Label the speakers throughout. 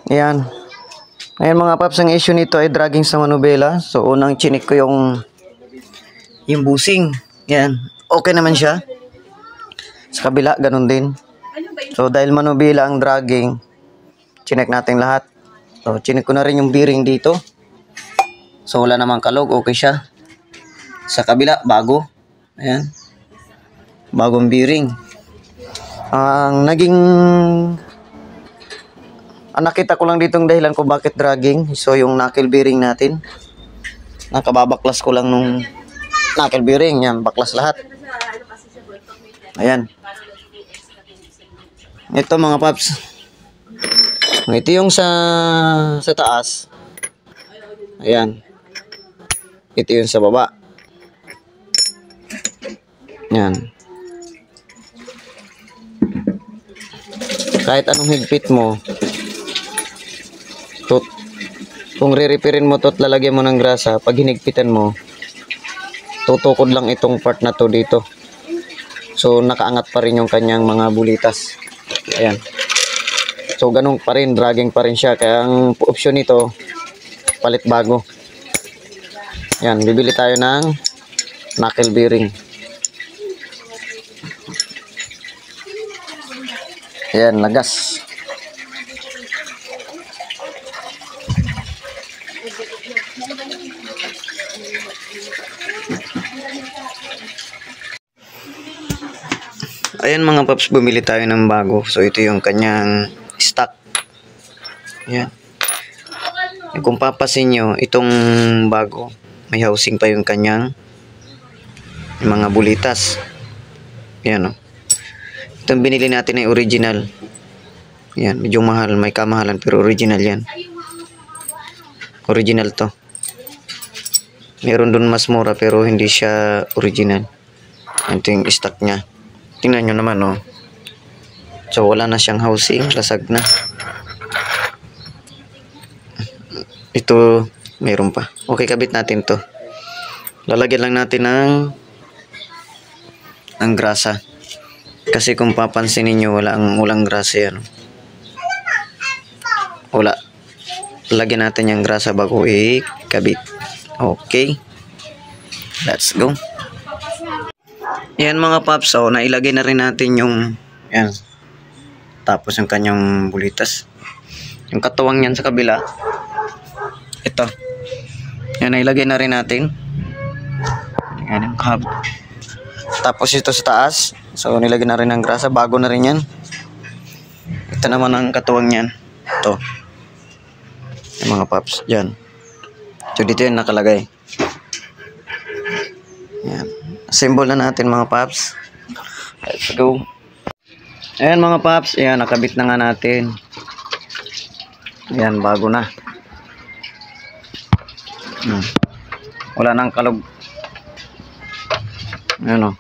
Speaker 1: Ayan. Ayan mga paps, ang issue nito ay dragging sa manubela. So unang chinik ko yung busing. Ayan. Okay naman siya. Sa kabila, ganun din. So dahil manubela ang dragging, chinek natin lahat. So chinek ko na rin yung bearing dito. So wala namang kalog, okay siya. Sa kabila, bago. Ayan. Bagong bearing. Ang nakita ko lang ditong dahilan ko bakit dragging. So yung knuckle bearing natin, nakababaklas ko lang nung knuckle bearing. Yan, baklas lahat. Ayan. Ito mga paps. Ito yung sa taas. Ayan. Ito yung sa baba. Yan. Kahit anong higpit mo, kung re-repairin mo to at lalagyan mo ng grasa, pag hinigpitan mo, tutukod lang itong part na to dito. So nakaangat pa rin yung kanyang mga bulitas. Ayan. So ganun pa rin, dragging pa rin siya. Kaya ang option nito, palit bago. Ayan, bibili tayo ng knuckle bearing. Ayan, lagas. Ayan mga paps, bumili tayo ng bago. So ito yung kanyang stock. Ayan. Kung papasin nyo, itong bago, may housing pa yung kanyang mga bulitas. Ayan o. Itong binili natin ay original. Ayan, medyo mahal, may kamahalan pero original yan. Original to. Meron dun mas mura pero hindi siya original. Ito yung stock niya. Tingnan nyo naman, oh. So, wala na siyang housing. Lasag na. Ito, mayroon pa. Okay, kabit natin to. Lalagyan lang natin ng grasa. Kasi kung papansin niyo walang grasa yan. Wala. Lagyan natin yung grasa bago ikabit. Okay. Let's go. Yan mga paps, so nailagay na rin natin yung yan. Tapos yung kanyang bulitas. Yung katuwang yan sa kabila. Ito. Yan, nailagay na rin natin. Yan yung hub. Tapos ito sa taas. So nilagay na rin ng grasa. Bago na rin yan. Ito naman ang katuwang yan. Ito. Yung mga paps. Yan. So dito yung nakalagay. Yan. Assemble na natin mga paps. Let's go. Ayan mga paps. Ayan, nakabit na nga natin. Ayan, bago na. Wala nang kalog. Ayan o.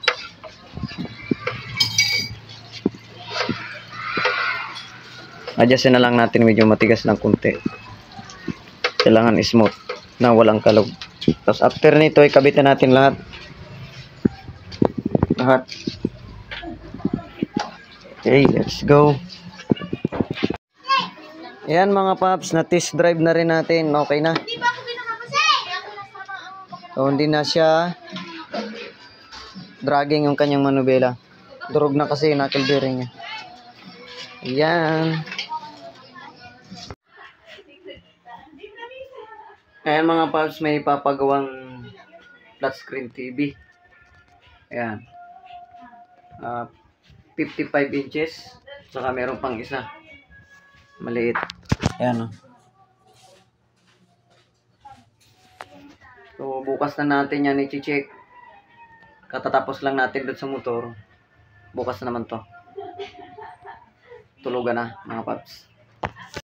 Speaker 1: Adjustin na lang natin, medyo matigas ng kunti. Kailangan smooth na walang kalog. Tapos after nito, ikabit na natin lahat. Okay, let's go. Ayan mga paps, na test drive na rin natin. Okay na. So hindi na siya dragging yung kanyang manubela. Durog na kasi yung knuckle bearing niya. Ayan. Ayan mga paps, may papagawang flat screen TV. Ayan. 55 inches. Saka meron pang isa. Maliit. Ayan o. So bukas na natin yan i-check. Katatapos lang natin doon sa motor. Bukas na naman to. Tulugan na mga paps.